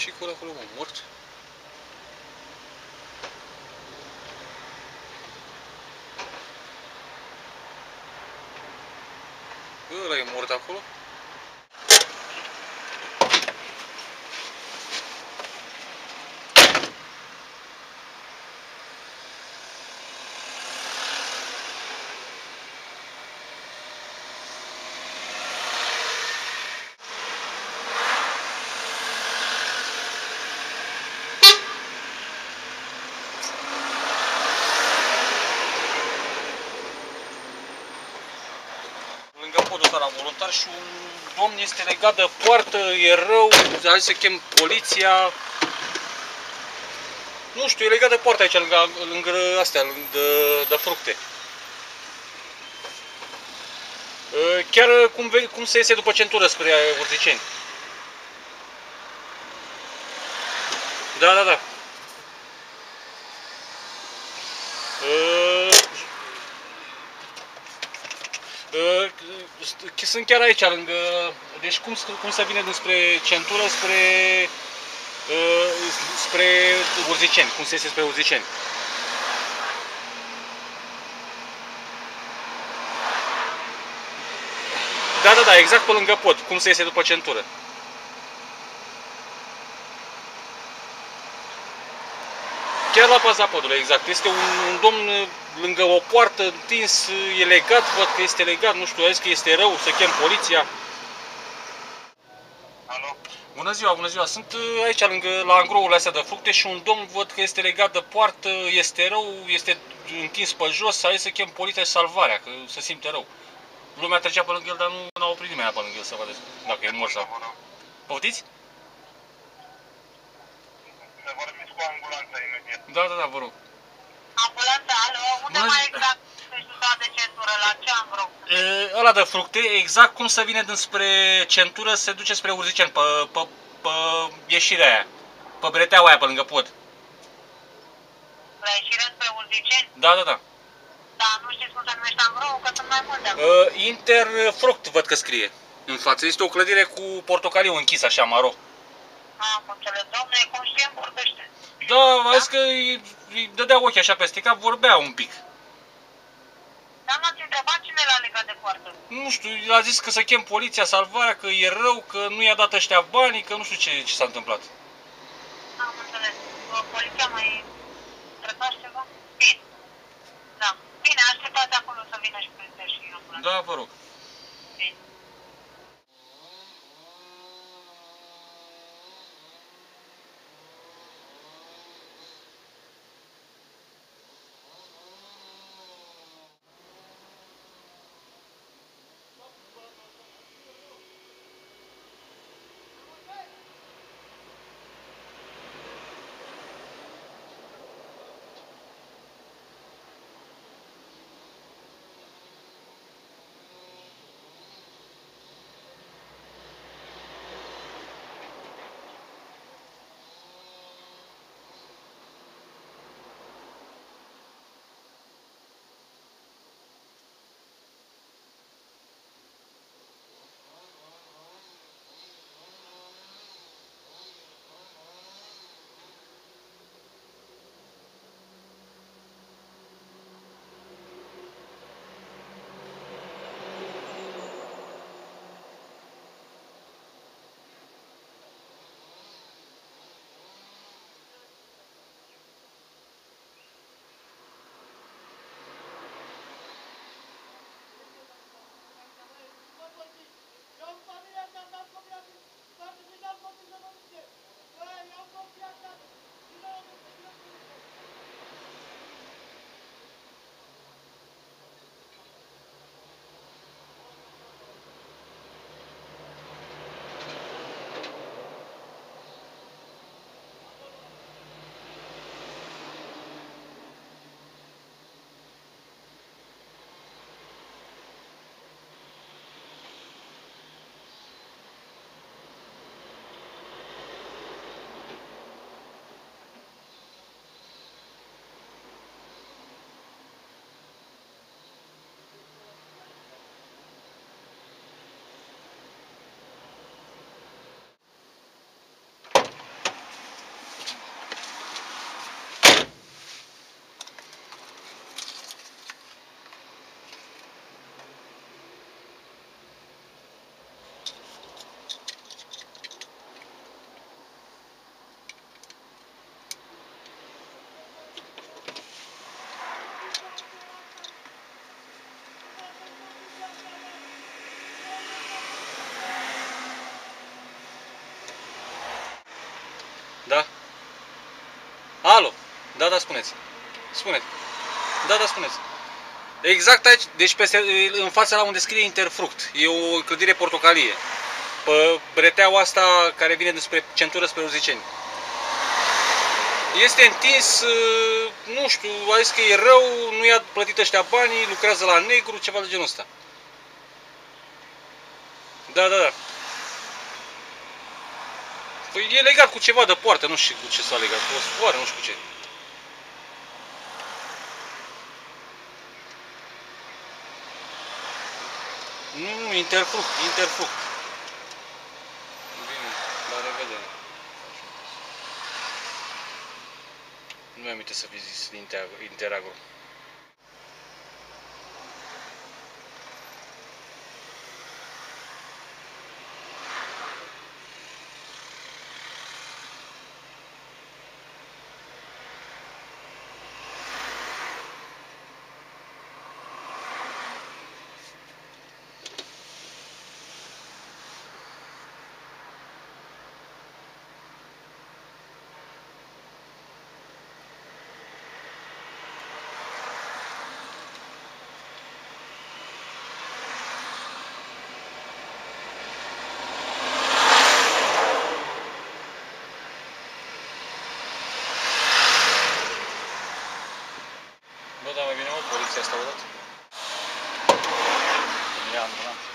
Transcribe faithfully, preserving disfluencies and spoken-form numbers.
Ce-i cu ăla acolo, mă? Mort? Ăla e mort acolo? Lângă podul ăsta la voluntar și un domn este legat de poartă, e rău, a zis să chem poliția. Nu știu, e legat de poartă aici, lângă, lângă astea, lângă, de fructe. Chiar cum, cum se iese după centură spre Urziceni. Da, da, da. Sunt chiar aici, lângă... Deci cum, cum se vine dinspre centură spre... spre Urziceni, cum se iese spre Urziceni. Da, da, da, exact pe lângă pod, cum se iese după centură. Chiar la baza podului, exact. Este un, un domn lângă o poartă întins, e legat, văd că este legat, nu știu, a zis că este rău, să chem poliția. Alo? Bună ziua, bună ziua. Sunt aici lângă, la angrourile astea de fructe și un domn văd că este legat de poartă, este rău, este întins pe jos, a zis să chem poliția și salvarea, că se simte rău. Lumea trecea pe lângă el, dar nu n-a oprit nimeni pe lângă el să vadă dacă e mort sau... Poftiți? Să vorbiți cu ambulanța imediat. Da, da, da, vă rog. Ambulanța, alo, unde Bună mai zi... exact ești dat de centură, la ce angrou? E, ăla de fructe, exact cum se vine dinspre centură, se duce spre Urziceni, pe, pe, pe ieșirea aia, pe breteaua aia, pe lângă pod. La ieșire spre Urziceni? Da, da, da. Da, nu știți cum se numește angrou, că sunt mai multe acolo. Uh, Interfruct văd că scrie în față. Este o clădire cu portocaliu închis, așa, maro. Am înțeles, domnule, e conștient, vorbește. Da, a zis că îi, îi dădea ochii așa peste cap, vorbea un pic. Dar n-ați întrebat cine l-a legat de poartă? Nu știu, a zis că să chem poliția, salvarea, că e rău, că nu i-a dat ăștia banii, că nu știu ce, ce s-a întâmplat. Am înțeles. Poliția mai întrebați ceva? Bine. Da. Bine, așteptați acolo să vină și poliția și ambulanța. Da, vă rog. Bine. da, spuneți. Spuneți. Da, da, spuneți. Exact aici, deci peste, în fața la unde scrie Interfruct. E o clădire portocalie. Pe breteaua asta care vine despre centură spre Urziceni. Este întins, nu știu, a zis că e rău, nu i-a plătit ăștia banii, lucrează la negru, ceva de genul ăsta. Da, da, da. Păi e legat cu ceva de poartă, nu știu cu ce s-a legat, cu o sfoară, nu știu cu ce. Nu, nu, Interfruct, Interfruct. Bine, la revedere. Nu mi-am aminte să fi zis Interagro. Bă, dar mai bine o poliție asta odată? E ambulant.